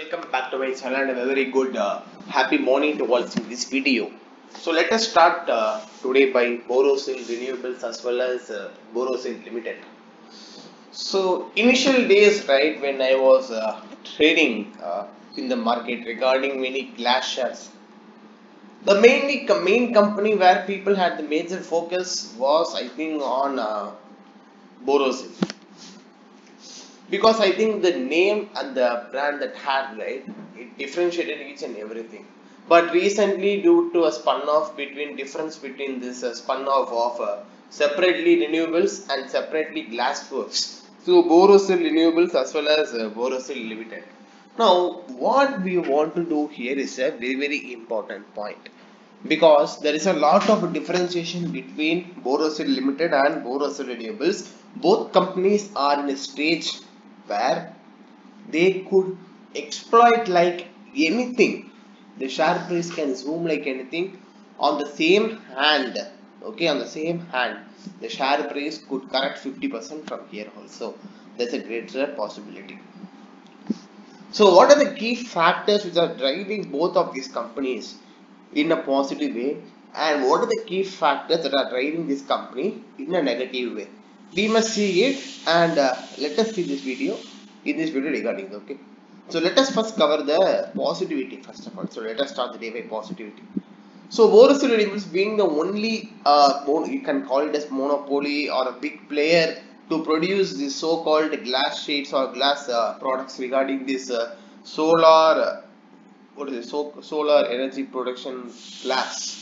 welcome back to my channel and a very good happy morning to watching this video. So let us start today by Borosil Renewables as well as Borosil Limited. So initial days, right, when I was trading in the market regarding many glass shares, the main company where people had the major focus was I think on Borosil, because I think the name and the brand that had, right, it differentiated each and everything. But recently, due to a spun off between difference between this spun off of separately renewables and separately glassworks, so Borosil Renewables as well as Borosil Limited. Now, what we want to do here is a very important point, because there is a lot of differentiation between Borosil Limited and Borosil Renewables. Both companies are in a stage where they could exploit like anything. The share price can zoom like anything on the same hand. Okay, on the same hand, the share price could correct 50% from here also. That's a greater possibility. So, what are the key factors which are driving both of these companies in a positive way, and what are the key factors that are driving this company in a negative way? We must see it, and let us see this video regarding it. Okay, so let us first cover the positivity first of all. So let us start the day by positivity. So Borosil Renewables being the only you can call it as monopoly or a big player to produce the so-called glass sheets or glass products regarding this solar solar energy production glass.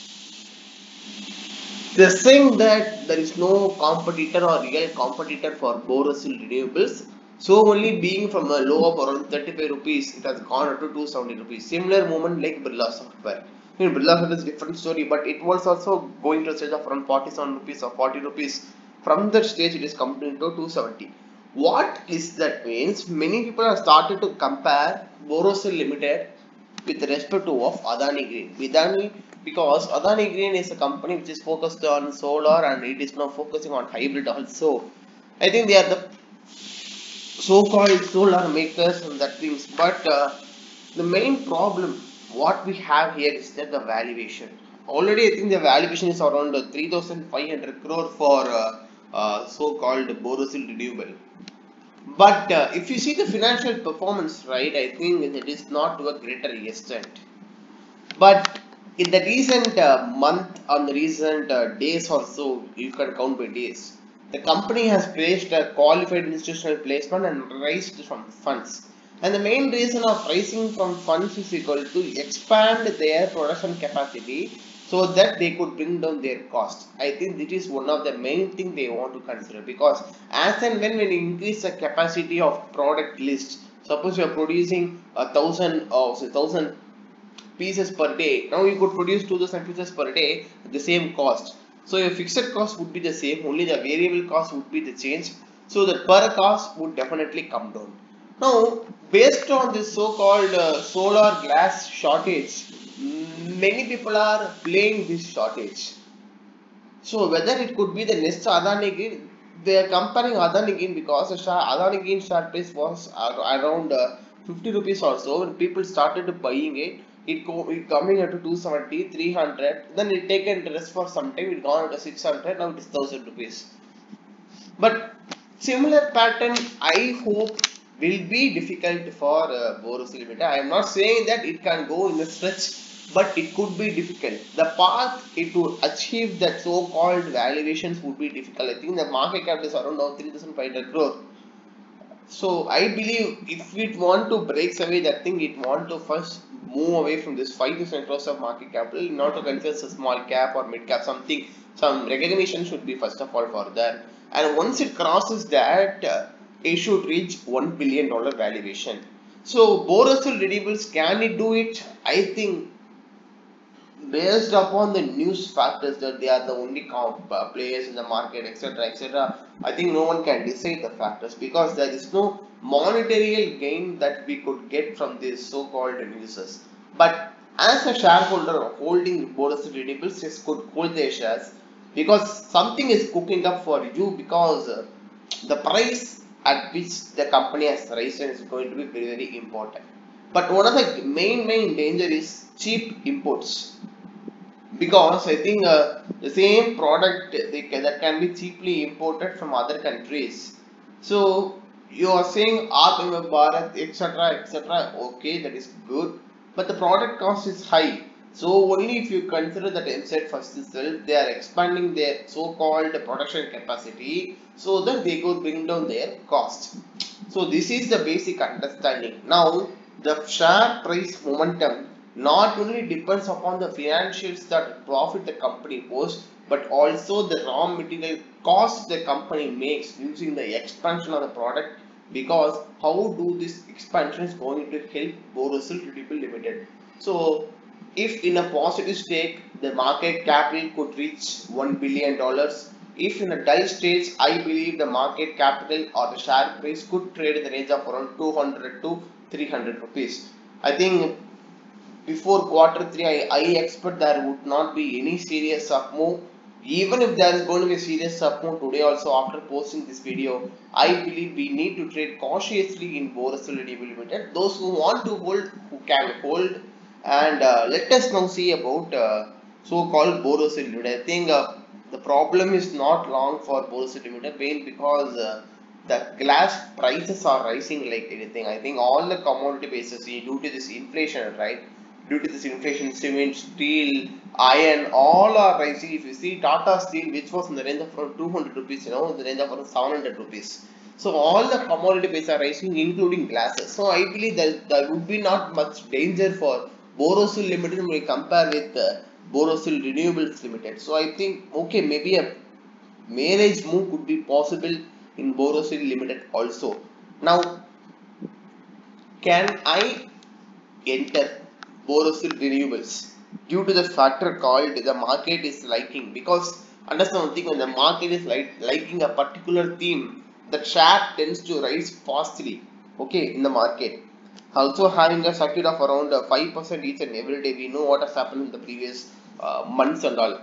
They're saying that there is no competitor or real competitor for Borosil Renewables. So only being from a low of around 35 rupees, it has gone up to 270 rupees. Similar movement like Birla Software. Birla Software is a different story, but it was also going to a stage of around 47 rupees or 40 rupees. From that stage, it is coming to 270. What is that means? Many people have started to compare Borosil Limited with respect to of Adani Green. Because Adani Green is a company which is focused on solar and it is now focusing on hybrid also. I think they are the so-called solar makers and that things. But the main problem what we have here is that the valuation. Already I think the valuation is around 3,500 crore for so-called Borosil Renewable. But if you see the financial performance, right, I think it is not to a greater extent. But in the recent month, on the recent days or so, you can count by days, the company has placed a qualified institutional placement and raised from funds. And the main reason of raising from funds is equal to expand their production capacity so that they could bring down their cost. I think this is one of the main thing they want to consider, because as and when you increase the capacity of product list, suppose you are producing 1,000 pieces per day. Now you could produce 2,000 pieces per day at the same cost. So your fixed cost would be the same, only the variable cost would be the change. So the per cost would definitely come down. Now, based on this so-called solar glass shortage, many people are playing this shortage. So whether it could be the next Adani Green, they are comparing Adani Green because Adani Green share price was around 50 rupees or so. When people started buying it, it coming up to 270, 300. Then it taken rest for some time. It gone to 600. Now it is 1,000 rupees. But similar pattern, I hope, will be difficult for Borosil Limited. I am not saying that it can go in a stretch, but it could be difficult. The path to achieve that so-called valuations would be difficult. I think the market cap is around now 3,500 crore. So I believe if it want to break away that thing, it want to first move away from this 5,000 crores of market capital, not to consider a small cap or mid cap, something, some recognition should be first of all for that. And once it crosses that, it should reach $1 billion valuation. So Borosil Renewables, can it do it? I think based upon the news factors that they are the only players in the market, etc., etc., I think no one can decide the factors, because there is no monetary gain that we could get from these so-called news. But as a shareholder holding Borosil Renewables, just could hold their shares, because something is cooking up for you, because the price at which the company has raised is going to be very important. But one of the main danger is cheap imports, because I think the same product that can be cheaply imported from other countries. So you are saying Atmanirbhar Bharat, etc., etc. Okay, that is good, but the product cost is high. So only if you consider that MSET first itself, they are expanding their so-called production capacity, so that they could bring down their cost. So this is the basic understanding. Now the share price momentum not only depends upon the financials that profit the company posts, but also the raw material cost the company makes using the expansion of the product. Because how do this expansion is going to help Borosil Renewable Limited? So if in a positive state, the market capital could reach $1 billion. If in a dull stage, I believe the market capital or the share price could trade in the range of around 200 to 300 rupees. I think before quarter 3, I expect there would not be any serious up move. Even if there is going to be a serious up move today also after posting this video, I believe we need to trade cautiously in Borosil Renewable Limited. Those who want to hold, who can hold. And let us now see about so-called Borosil Limited. I think the problem is not long for Borosil Limited, because the glass prices are rising like anything. I think all the commodity bases due to this inflation, right? Due to this inflation, cement, steel, iron, all are rising. If you see Tata Steel, which was in the range of around 200 rupees, in the range of around 700 rupees. So all the commodity prices are rising, including glasses. So I believe that there would be not much danger for Borosil Limited when we compare with Borosil Renewables Limited. So I think okay, maybe a marriage move could be possible in Borosil Limited also. Now, can I enter Borosil Renewables due to the factor called the market is liking? Because understand one thing, when the market is liking a particular theme, the share tends to rise fastly, okay, in the market. Also having a circuit of around 5% each and every day. We know what has happened in the previous months and all.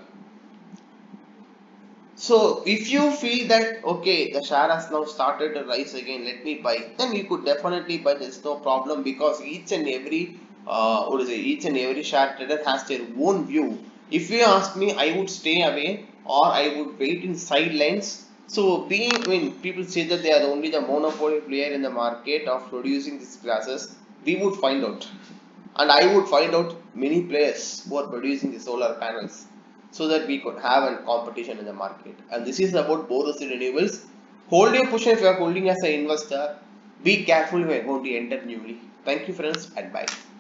So if you feel that okay, the share has now started to rise again, let me buy, then you could definitely buy. There's no problem, because each and every each and every share trader has their own view. If you ask me, I would stay away or I would wait in sidelines. So when people say that they are only the monopoly player in the market of producing these glasses, we would find out, and I would find out many players who are producing the solar panels, so that we could have a competition in the market. And this is about Borosil Renewables. Hold your position if you are holding as an investor. Be careful if you are going to enter newly. Thank you friends, and bye.